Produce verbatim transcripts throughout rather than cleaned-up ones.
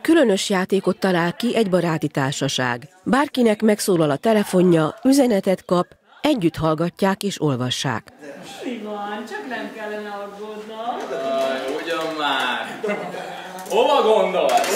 különös játékot talál ki egy baráti társaság. Bárkinek megszólal a telefonja, üzenetet kap, együtt hallgatják és olvassák. Mi van? Csak nem kellene aggódnom. Jaj, ugyan már! Hova gondolsz?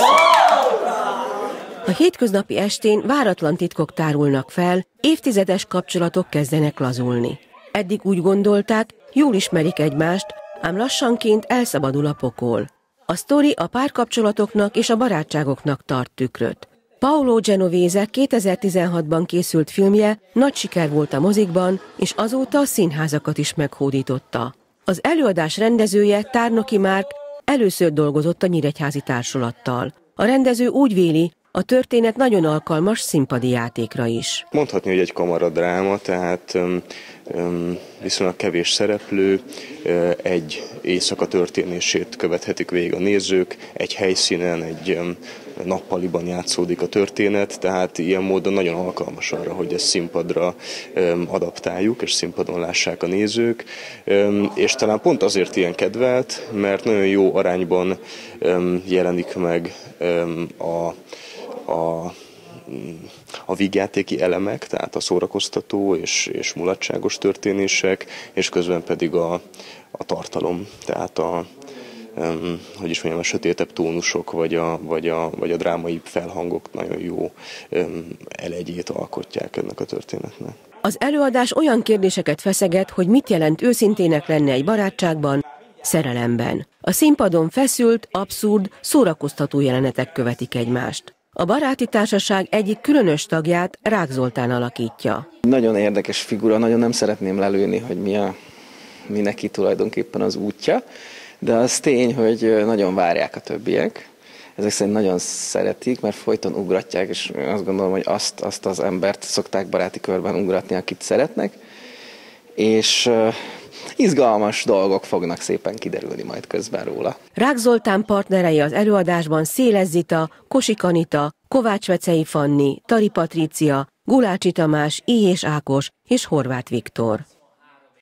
A hétköznapi estén váratlan titkok tárulnak fel, évtizedes kapcsolatok kezdenek lazulni. Eddig úgy gondolták, jól ismerik egymást, ám lassanként elszabadul a pokol. A sztori a párkapcsolatoknak és a barátságoknak tart tükröt. Paolo Genovese kétezer-tizenhatban készült filmje nagy siker volt a mozikban, és azóta a színházakat is meghódította. Az előadás rendezője, Tárnoki Márk először dolgozott a nyíregyházi társulattal. A rendező úgy véli, a történet nagyon alkalmas színpadi játékra is. Mondhatni, hogy egy kamaradráma, tehát öm, öm, viszonylag kevés szereplő, egy éjszaka történését követhetik végig a nézők, egy helyszínen, egy öm, nappaliban játszódik a történet, tehát ilyen módon nagyon alkalmas arra, hogy ezt színpadra öm, adaptáljuk, és színpadon lássák a nézők, öm, és talán pont azért ilyen kedvelt, mert nagyon jó arányban öm, jelenik meg öm, a a, a vígjátéki elemek, tehát a szórakoztató és, és mulatságos történések, és közben pedig a, a tartalom, tehát a, um, hogy is mondjam, a sötétebb tónusok, vagy a, vagy a, vagy a drámai felhangok nagyon jó um, elegyét alkotják ennek a történetnek. Az előadás olyan kérdéseket feszeget, hogy mit jelent őszintének lenni egy barátságban, szerelemben. A színpadon feszült, abszurd, szórakoztató jelenetek követik egymást. A baráti társaság egyik különös tagját Rák Zoltán alakítja. Nagyon érdekes figura, nagyon nem szeretném lelőni, hogy mi, a, mi neki tulajdonképpen az útja, de az tény, hogy nagyon várják a többiek. Ezek szerint nagyon szeretik, mert folyton ugratják, és azt gondolom, hogy azt, azt az embert szokták baráti körben ugratni, akit szeretnek. És izgalmas dolgok fognak szépen kiderülni majd közben róla. Rák Zoltán partnerei az előadásban Széles Zita, Kosik Anita, Kovács Vecei Fanni, Tari Patrícia, Gulácsi Tamás, Éhés Ákos és Horváth Viktor.